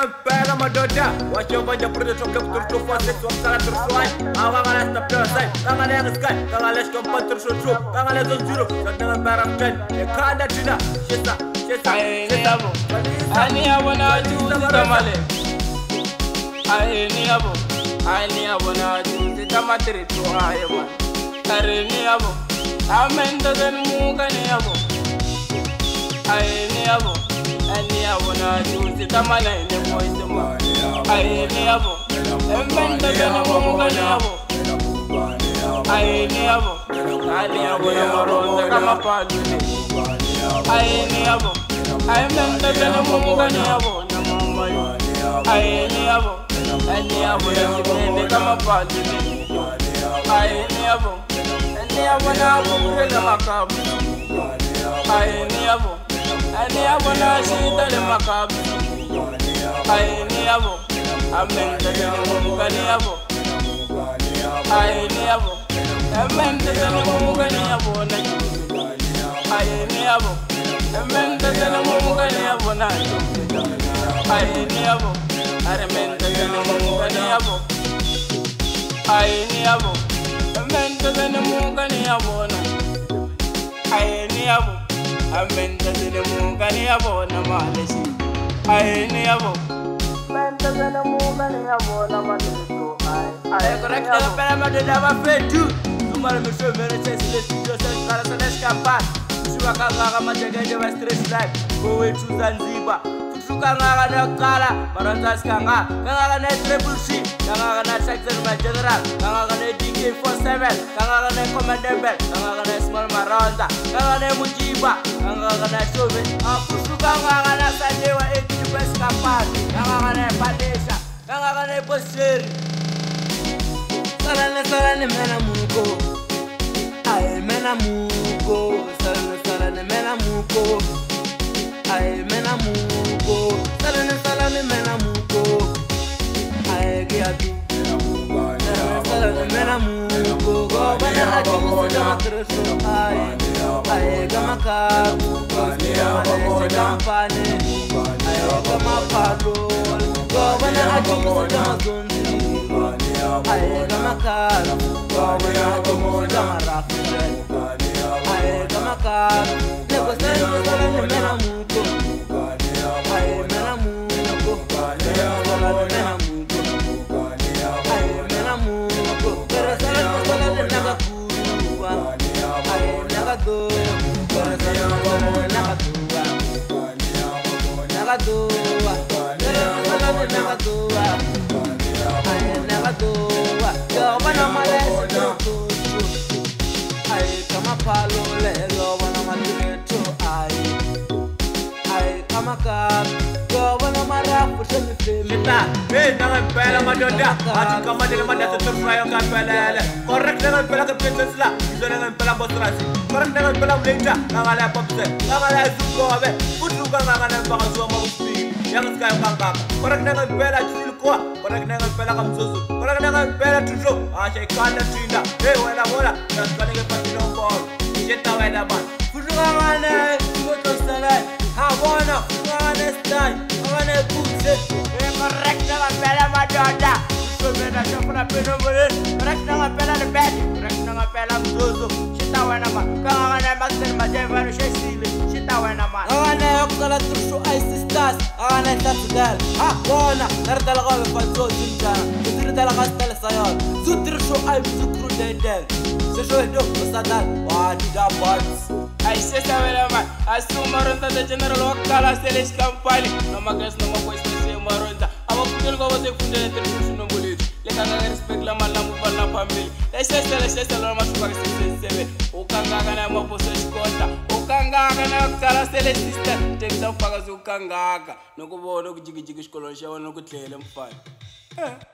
pega madoda wacho banja proje to blok tur to fase to sala tur swai awa ngala stop to sai ngala ne sky ngala shko patr sho sho ngala zo zero ngala baram ten e kada tina shesa ani abona juzi tamale ani abona juzi tamatri to ayama areni abo amenda den mugani abo ani abona juzi tamale ne moitema ani abo amenda den mugani abo ani abona maronda kama paduni ani abo amenda den mugani abo na mama ani abo ne kama paduni ani abo na mugani makabu ani abo na shita le makabu ani abo amenda den mugani abo ani abo amenda den mugani abo na ani abo amenda den mugani abo na ani abo armenda den mugani abo ani abo amenda den mugani abo na ani abo amenda den mugani abo na malesi ani abo amenda den mugani abo na malesi ay correct la pera ma de dava fetu sumar me show mere chesi studio se kala se escapar suwa kanga ma de de stress life go way to Zanzibar sukanga na kala baranza skanga kanga na triple C kanga na section ma general kanga na DK47 kanga na commandable kanga na small maronda kanga na mujiba kanga na shove sukanga na sadewa ekipes kapar kanga na padesha kanga na poseri Sarane mena muko ay mena muko sarane mena muko ay mena muko sarane mena muko ay giatu sarane mena muko go bana ajumu jama treso ay gama ka ay kampane ay gama palo go bana ajumu jama zonzi ay gama ka go bana ajumu jama rafi ay gama ka neko sarane mena muko Jangan pela madoda, ati kama dele madata terfrayo ka pela. Correct dengan pela ke princess la, dengan pela bostrasi. Correct dengan pela mleja, ngala popse. Ngala zuko abe, futu ka ngala baka zo ma uspi. Yang sky kanga. Correct dengan pela chisil kwa, correct dengan pela kamzozo. Correct dengan pela tujo, ashe kanda tinda. Wala wala, skane ke patino ball. Jeta wala ban. Futu ka ngala, ngoto sala. Ha bona, ngala style, ngala putse. Correct dengan pela madoda, sumena chakuna peno mole. Correct dengan pela de bed, correct dengan pela mzozo. Shita wana ma, kanga na maxen ma jeva no shesile. Shita wana ma. Ana yokala tursu ay sisters, ana tatgal. Ha bona, narda la gawe falso zinta. Zutir dala gastal sayal. Zutir shu ay zukru dedel. Se sho do sadal, wa di da parts. Ay se sabela ma, asumaronda de general wakala seles campagne. No magas no ma maronda aba kudel go wase fundele termisu no bolito le kanga respect la malamu balla family le sese la ma suka sese o kanga kana ma poso skota o kanga kana kala sele sister tekza faga zo kanga no ko bono kujigi skolo shawo no ko tlele mfana